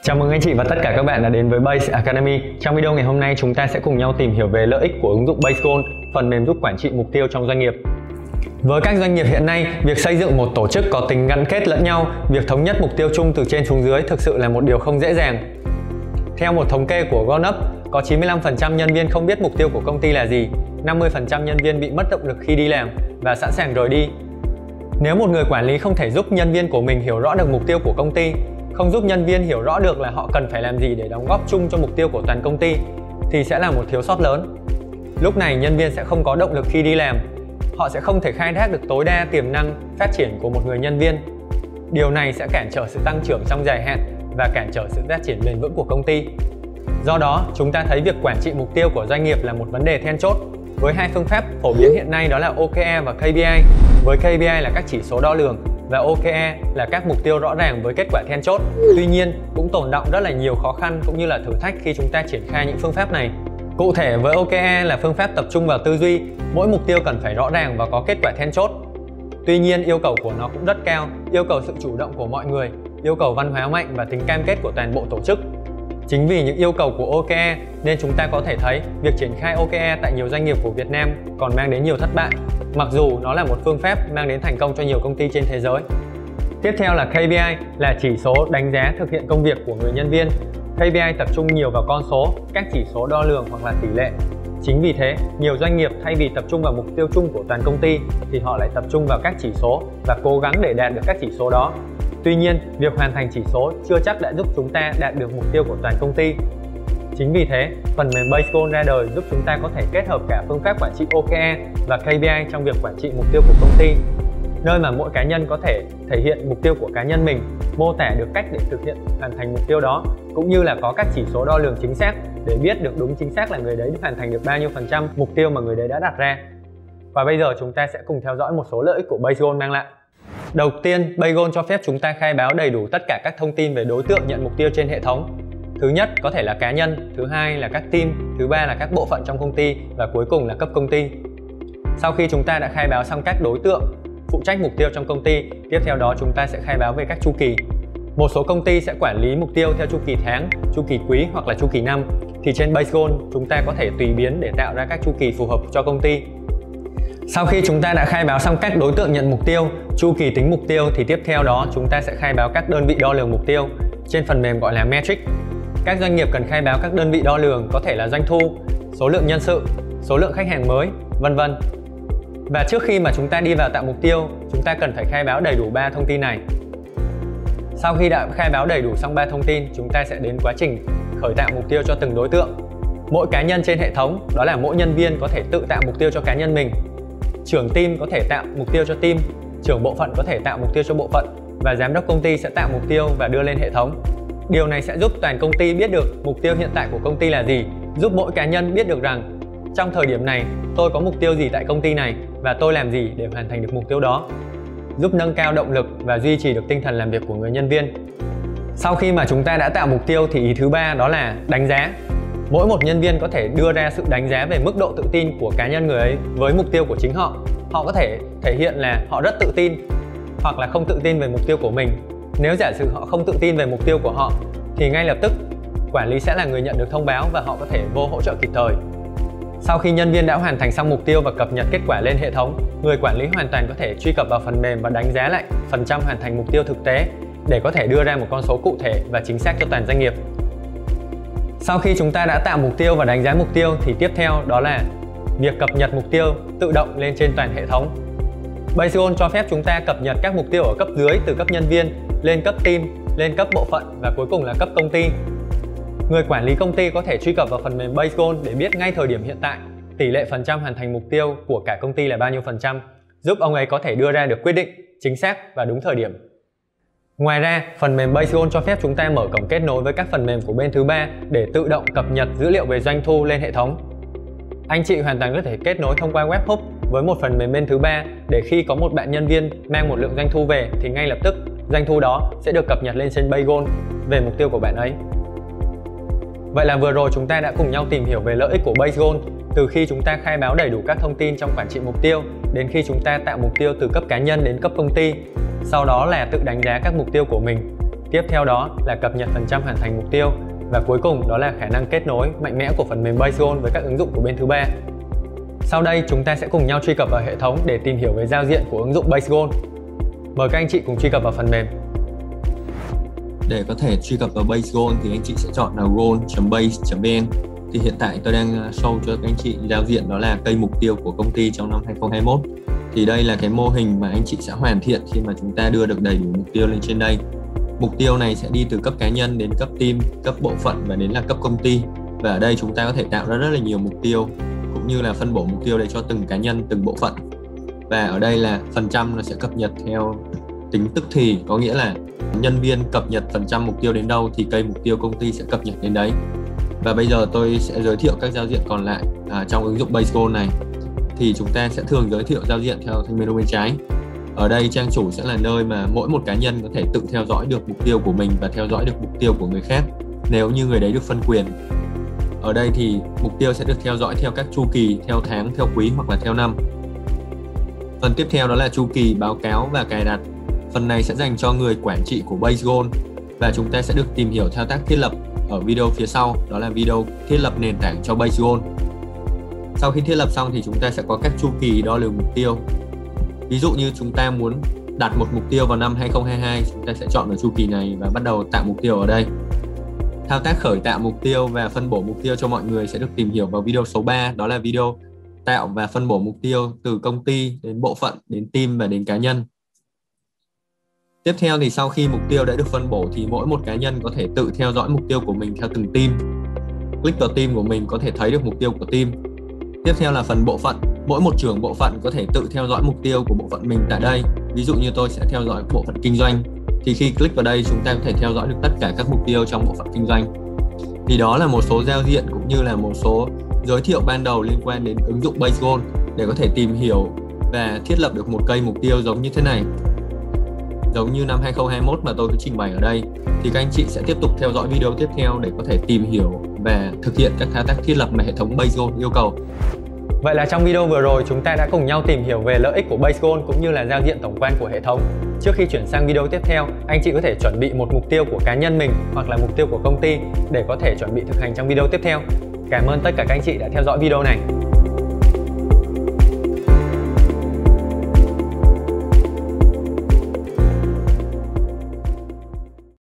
Chào mừng anh chị và tất cả các bạn đã đến với Base Academy. Trong video ngày hôm nay chúng ta sẽ cùng nhau tìm hiểu về lợi ích của ứng dụng Base Goal, phần mềm giúp quản trị mục tiêu trong doanh nghiệp. Với các doanh nghiệp hiện nay, việc xây dựng một tổ chức có tính gắn kết lẫn nhau, việc thống nhất mục tiêu chung từ trên xuống dưới thực sự là một điều không dễ dàng. Theo một thống kê của GoNup, có 95% nhân viên không biết mục tiêu của công ty là gì, 50% nhân viên bị mất động lực khi đi làm và sẵn sàng rời đi. Nếu một người quản lý không thể giúp nhân viên của mình hiểu rõ được mục tiêu của công ty, không giúp nhân viên hiểu rõ được là họ cần phải làm gì để đóng góp chung cho mục tiêu của toàn công ty, thì sẽ là một thiếu sót lớn. Lúc này nhân viên sẽ không có động lực khi đi làm, họ sẽ không thể khai thác được tối đa tiềm năng phát triển của một người nhân viên. Điều này sẽ cản trở sự tăng trưởng trong dài hạn và cản trở sự phát triển bền vững của công ty. Do đó, chúng ta thấy việc quản trị mục tiêu của doanh nghiệp là một vấn đề then chốt. Với hai phương pháp phổ biến hiện nay đó là OKR và KPI. Với KPI là các chỉ số đo lường và OKR là các mục tiêu rõ ràng với kết quả then chốt. Tuy nhiên, cũng tồn đọng rất là nhiều khó khăn cũng như là thử thách khi chúng ta triển khai những phương pháp này. Cụ thể với OKR là phương pháp tập trung vào tư duy, mỗi mục tiêu cần phải rõ ràng và có kết quả then chốt. Tuy nhiên, yêu cầu của nó cũng rất cao, yêu cầu sự chủ động của mọi người, yêu cầu văn hóa mạnh và tính cam kết của toàn bộ tổ chức. Chính vì những yêu cầu của OKR nên chúng ta có thể thấy việc triển khai OKR tại nhiều doanh nghiệp của Việt Nam còn mang đến nhiều thất bại, mặc dù nó là một phương pháp mang đến thành công cho nhiều công ty trên thế giới. Tiếp theo là KPI, là chỉ số đánh giá thực hiện công việc của người nhân viên. KPI tập trung nhiều vào con số, các chỉ số đo lường hoặc là tỷ lệ. Chính vì thế, nhiều doanh nghiệp thay vì tập trung vào mục tiêu chung của toàn công ty thì họ lại tập trung vào các chỉ số và cố gắng để đạt được các chỉ số đó. Tuy nhiên, việc hoàn thành chỉ số chưa chắc đã giúp chúng ta đạt được mục tiêu của toàn công ty. Chính vì thế, phần mềm Base Goal ra đời giúp chúng ta có thể kết hợp cả phương pháp quản trị OKR và KPI trong việc quản trị mục tiêu của công ty, nơi mà mỗi cá nhân có thể thể hiện mục tiêu của cá nhân mình, mô tả được cách để thực hiện hoàn thành mục tiêu đó, cũng như là có các chỉ số đo lường chính xác để biết được đúng chính xác là người đấy hoàn thành được bao nhiêu % mục tiêu mà người đấy đã đặt ra. Và bây giờ chúng ta sẽ cùng theo dõi một số lợi ích của Base Goal mang lại. Đầu tiên, Base Goal cho phép chúng ta khai báo đầy đủ tất cả các thông tin về đối tượng nhận mục tiêu trên hệ thống. Thứ nhất có thể là cá nhân, thứ hai là các team, thứ ba là các bộ phận trong công ty và cuối cùng là cấp công ty. Sau khi chúng ta đã khai báo xong các đối tượng phụ trách mục tiêu trong công ty, tiếp theo đó chúng ta sẽ khai báo về các chu kỳ. Một số công ty sẽ quản lý mục tiêu theo chu kỳ tháng, chu kỳ quý hoặc là chu kỳ năm, thì trên Base Goal chúng ta có thể tùy biến để tạo ra các chu kỳ phù hợp cho công ty. Sau khi chúng ta đã khai báo xong các đối tượng nhận mục tiêu, chu kỳ tính mục tiêu, thì tiếp theo đó chúng ta sẽ khai báo các đơn vị đo lường mục tiêu trên phần mềm gọi là metric. Các doanh nghiệp cần khai báo các đơn vị đo lường có thể là doanh thu, số lượng nhân sự, số lượng khách hàng mới, vân vân. Và trước khi mà chúng ta đi vào tạo mục tiêu, chúng ta cần phải khai báo đầy đủ 3 thông tin này. Sau khi đã khai báo đầy đủ xong 3 thông tin, chúng ta sẽ đến quá trình khởi tạo mục tiêu cho từng đối tượng. Mỗi cá nhân trên hệ thống, đó là mỗi nhân viên có thể tự tạo mục tiêu cho cá nhân mình. Trưởng team có thể tạo mục tiêu cho team, trưởng bộ phận có thể tạo mục tiêu cho bộ phận và giám đốc công ty sẽ tạo mục tiêu và đưa lên hệ thống. Điều này sẽ giúp toàn công ty biết được mục tiêu hiện tại của công ty là gì, giúp mỗi cá nhân biết được rằng trong thời điểm này tôi có mục tiêu gì tại công ty này và tôi làm gì để hoàn thành được mục tiêu đó, giúp nâng cao động lực và duy trì được tinh thần làm việc của người nhân viên. Sau khi mà chúng ta đã tạo mục tiêu thì ý thứ ba đó là đánh giá. Mỗi một nhân viên có thể đưa ra sự đánh giá về mức độ tự tin của cá nhân người ấy với mục tiêu của chính họ. Họ có thể thể hiện là họ rất tự tin hoặc là không tự tin về mục tiêu của mình. Nếu giả sử họ không tự tin về mục tiêu của họ thì ngay lập tức quản lý sẽ là người nhận được thông báo và họ có thể vô hỗ trợ kịp thời. Sau khi nhân viên đã hoàn thành xong mục tiêu và cập nhật kết quả lên hệ thống, người quản lý hoàn toàn có thể truy cập vào phần mềm và đánh giá lại phần trăm hoàn thành mục tiêu thực tế để có thể đưa ra một con số cụ thể và chính xác cho toàn doanh nghiệp. Sau khi chúng ta đã tạo mục tiêu và đánh giá mục tiêu thì tiếp theo đó là việc cập nhật mục tiêu tự động lên trên toàn hệ thống. Base Goal cho phép chúng ta cập nhật các mục tiêu ở cấp dưới từ cấp nhân viên, lên cấp team, lên cấp bộ phận và cuối cùng là cấp công ty. Người quản lý công ty có thể truy cập vào phần mềm Base Goal để biết ngay thời điểm hiện tại tỷ lệ phần trăm hoàn thành mục tiêu của cả công ty là bao nhiêu %, giúp ông ấy có thể đưa ra được quyết định chính xác và đúng thời điểm. Ngoài ra, phần mềm Base Goal cho phép chúng ta mở cổng kết nối với các phần mềm của bên thứ ba để tự động cập nhật dữ liệu về doanh thu lên hệ thống. Anh chị hoàn toàn có thể kết nối thông qua webhook với một phần mềm bên thứ ba để khi có một bạn nhân viên mang một lượng doanh thu về thì ngay lập tức doanh thu đó sẽ được cập nhật lên trên Base Goal về mục tiêu của bạn ấy. Vậy là vừa rồi chúng ta đã cùng nhau tìm hiểu về lợi ích của Base Goal, từ khi chúng ta khai báo đầy đủ các thông tin trong quản trị mục tiêu đến khi chúng ta tạo mục tiêu từ cấp cá nhân đến cấp công ty, sau đó là tự đánh giá các mục tiêu của mình. Tiếp theo đó là cập nhật phần trăm hoàn thành mục tiêu. Và cuối cùng đó là khả năng kết nối mạnh mẽ của phần mềm BaseGoal với các ứng dụng của bên thứ ba. Sau đây chúng ta sẽ cùng nhau truy cập vào hệ thống để tìm hiểu về giao diện của ứng dụng BaseGoal. Mời các anh chị cùng truy cập vào phần mềm. Để có thể truy cập vào BaseGoal thì anh chị sẽ chọn là goal.base.vn. Thì hiện tại tôi đang show cho các anh chị giao diện đó là cây mục tiêu của công ty trong năm 2021. Thì đây là cái mô hình mà anh chị sẽ hoàn thiện khi mà chúng ta đưa được đầy đủ mục tiêu lên trên đây. Mục tiêu này sẽ đi từ cấp cá nhân đến cấp team, cấp bộ phận và đến là cấp công ty. Và ở đây chúng ta có thể tạo ra rất là nhiều mục tiêu cũng như là phân bổ mục tiêu để cho từng cá nhân, từng bộ phận. Và ở đây là phần trăm nó sẽ cập nhật theo tính tức thì, có nghĩa là nhân viên cập nhật phần trăm mục tiêu đến đâu thì cây mục tiêu công ty sẽ cập nhật đến đấy. Và bây giờ tôi sẽ giới thiệu các giao diện còn lại trong ứng dụng BaseGoal này. Thì chúng ta sẽ thường giới thiệu giao diện theo thanh menu bên trái. Ở đây trang chủ sẽ là nơi mà mỗi một cá nhân có thể tự theo dõi được mục tiêu của mình và theo dõi được mục tiêu của người khác nếu như người đấy được phân quyền. Ở đây thì mục tiêu sẽ được theo dõi theo các chu kỳ, theo tháng, theo quý hoặc là theo năm. Phần tiếp theo đó là chu kỳ, báo cáo và cài đặt. Phần này sẽ dành cho người quản trị của BaseGoal và chúng ta sẽ được tìm hiểu thao tác thiết lập ở video phía sau, đó là video thiết lập nền tảng cho BaseGoal. Sau khi thiết lập xong thì chúng ta sẽ có các chu kỳ đo lường mục tiêu. Ví dụ như chúng ta muốn đặt một mục tiêu vào năm 2022, chúng ta sẽ chọn vào chu kỳ này và bắt đầu tạo mục tiêu ở đây. Thao tác khởi tạo mục tiêu và phân bổ mục tiêu cho mọi người sẽ được tìm hiểu vào video số 3, đó là video tạo và phân bổ mục tiêu từ công ty đến bộ phận, đến team và đến cá nhân. Tiếp theo thì sau khi mục tiêu đã được phân bổ thì mỗi một cá nhân có thể tự theo dõi mục tiêu của mình theo từng team. Click vào team của mình có thể thấy được mục tiêu của team. Tiếp theo là phần bộ phận. Mỗi một trưởng bộ phận có thể tự theo dõi mục tiêu của bộ phận mình tại đây. Ví dụ như tôi sẽ theo dõi bộ phận kinh doanh. Thì khi click vào đây chúng ta có thể theo dõi được tất cả các mục tiêu trong bộ phận kinh doanh. Thì đó là một số giao diện cũng như là một số giới thiệu ban đầu liên quan đến ứng dụng BaseGoal để có thể tìm hiểu và thiết lập được một cây mục tiêu giống như thế này. Giống như năm 2021 mà tôi có trình bày ở đây, thì các anh chị sẽ tiếp tục theo dõi video tiếp theo để có thể tìm hiểu và thực hiện các thao tác thiết lập mà hệ thống BaseGoal yêu cầu. Vậy là trong video vừa rồi chúng ta đã cùng nhau tìm hiểu về lợi ích của BaseGoal cũng như là giao diện tổng quan của hệ thống. Trước khi chuyển sang video tiếp theo, anh chị có thể chuẩn bị một mục tiêu của cá nhân mình hoặc là mục tiêu của công ty để có thể chuẩn bị thực hành trong video tiếp theo. Cảm ơn tất cả các anh chị đã theo dõi video này.